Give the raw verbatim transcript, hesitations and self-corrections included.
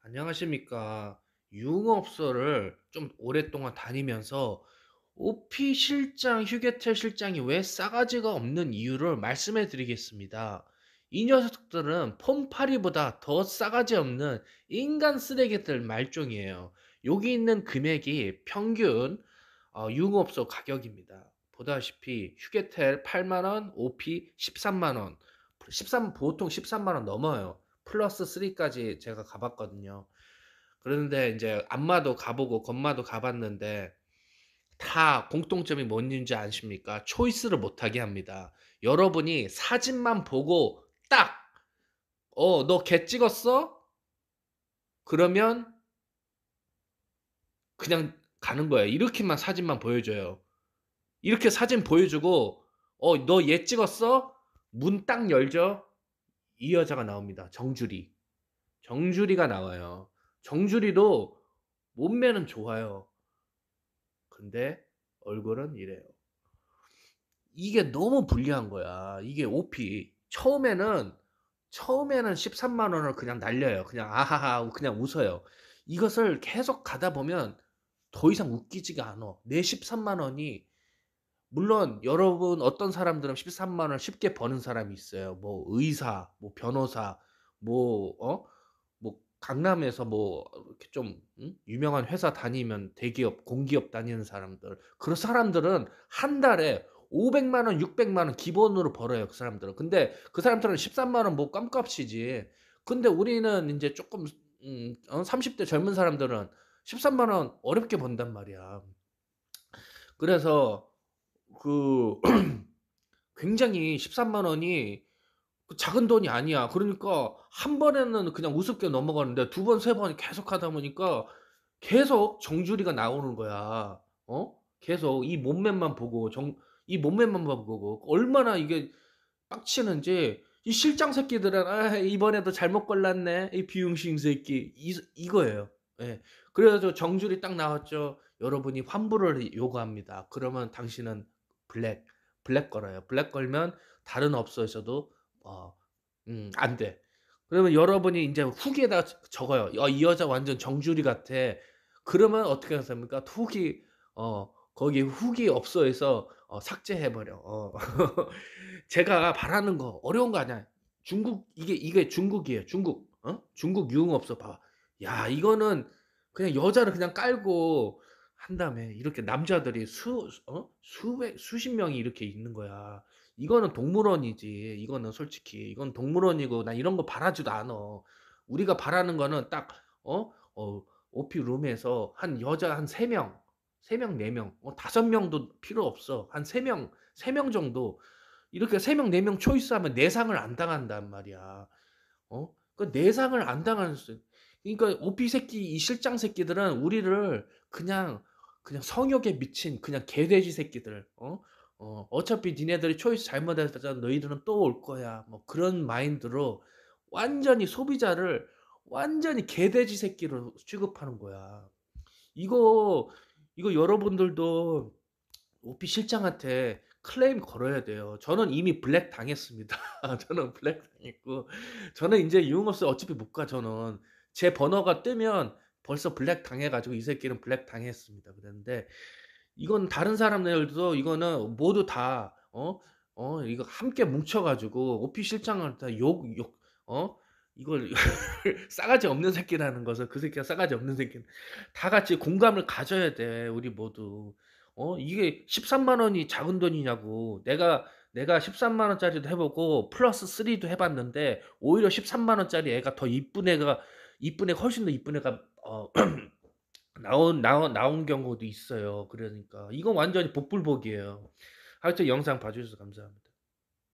안녕하십니까. 유흥업소를 좀 오랫동안 다니면서 오피 실장, 휴게텔 실장이 왜 싸가지가 없는 이유를 말씀해 드리겠습니다. 이 녀석들은 폰파리보다 더 싸가지 없는 인간 쓰레기들 말종이에요. 여기 있는 금액이 평균 어, 유흥업소 가격입니다. 보다시피 휴게텔 팔만 원, 오피 십삼만 원, 십삼 보통 십삼만 원 넘어요. 플러스 삼까지 제가 가봤거든요. 그런데 이제 안마도 가보고 건마도 가봤는데 다 공통점이 뭔지 아십니까? 초이스를 못하게 합니다. 여러분이 사진만 보고 딱, 어, 너 개 찍었어? 그러면 그냥 가는 거예요. 이렇게만 사진만 보여줘요. 이렇게 사진 보여주고, 어, 너 얘 찍었어? 문 딱 열죠? 이 여자가 나옵니다. 정주리. 정주리가 나와요. 정주리도 몸매는 좋아요. 근데 얼굴은 이래요. 이게 너무 불리한 거야. 이게 오피. 처음에는 처음에는 십삼만 원을 그냥 날려요. 그냥 아하하 하고 그냥 웃어요. 이것을 계속 가다 보면 더 이상 웃기지가 않아. 내 십삼만 원이 물론 여러분 어떤 사람들은 십삼만 원 쉽게 버는 사람이 있어요. 뭐 의사, 뭐 변호사, 뭐 어? 뭐 강남에서 뭐 이렇게 좀 응? 유명한 회사 다니면 대기업, 공기업 다니는 사람들. 그 사람들은 한 달에 오백만 원, 육백만 원 기본으로 벌어요. 그 사람들은. 근데 그 사람들은 십삼만 원 뭐 껌값이지. 근데 우리는 이제 조금 음, 어, 삼십 대 젊은 사람들은 십삼만 원 어렵게 번단 말이야. 그래서 그 굉장히 십삼만 원이 그 작은 돈이 아니야. 그러니까 한 번에는 그냥 우습게 넘어가는데 두 번, 세 번 계속 하다 보니까 계속 정주리가 나오는 거야. 어? 계속 이 몸매만 보고 정 이 몸매만 보고 얼마나 이게 빡치는지 이 실장 새끼들은 '아 이번에도 잘못 골랐네. 이 비응신 새끼.' 이 이거예요. 예. 그래 가지고 정주리 딱 나왔죠. "여러분이 환불을 요구합니다." 그러면 당신은 블랙, 블랙 걸어요. 블랙 걸면 다른 업소에서도 어 음 안 돼. 그러면 여러분이 인제 후기에다가 적 적어요. "어 이 여자 완전 정주리 같아." 그러면 어떻게 하십니까? 후기 어 거기 후기 업소에서 어 삭제해 버려. 어. 제가 바라는 거 어려운 거 아니야. 중국 이게 이게 중국이에요. 중국. 어? 중국 유흥업소 봐. 야 이거는 그냥 여자를 그냥 깔고 한 다음에 이렇게 남자들이 수 어? 수백 수십 명이 이렇게 있는 거야. 이거는 동물원이지. 이거는 솔직히 이건 동물원이고 나 이런 거 바라지도 않아. 우리가 바라는 거는 딱 어? 어 오피 룸에서 한 여자 한 세 명, 세 명, 네 명, 어 다섯 명도 필요 없어. 한 세 명, 세 명 정도 이렇게 세 명, 네 명 초이스하면 내상을 안 당한단 말이야. 어? 그 내상을 안 당하는 수 그러니까 오피 새끼 이 실장 새끼들은 우리를 그냥 그냥 성욕에 미친 그냥 개돼지 새끼들. 어? 어 "어차피 니네들이 초이스 잘못했잖아. 너희들은 또 올 거야." 뭐 그런 마인드로 완전히 소비자를 완전히 개돼지 새끼로 취급하는 거야. 이거 이거 여러분들도 오피 실장한테 클레임 걸어야 돼요. 저는 이미 블랙 당했습니다. 저는 블랙 당했고 저는 인제 유흥업소에 어차피 못 가 저는. 제 번호가 뜨면 벌써 블랙 당해 가지고 '이 새끼는 블랙 당했습니다.' 그랬는데 이건 다른 사람들도 이거는 모두 다 어 어 이거 함께 뭉쳐 가지고 오피 실장을 다 욕 욕 어 이걸 싸가지 없는 새끼라는 것을 그 새끼가 싸가지 없는 새끼는 다 같이 공감을 가져야 돼 우리 모두. 어 이게 십삼만 원이 작은 돈이냐고. 내가 내가 십삼만 원짜리도 해 보고 플러스 삼도 해 봤는데 오히려 십삼만 원짜리 애가 더 이쁜 애가 이쁜 애가 훨씬 더 이쁜 애가 어 나온 나온 나온 경우도 있어요. 그러니까 이건 완전히 복불복이에요. 하여튼 영상 봐 주셔서 감사합니다.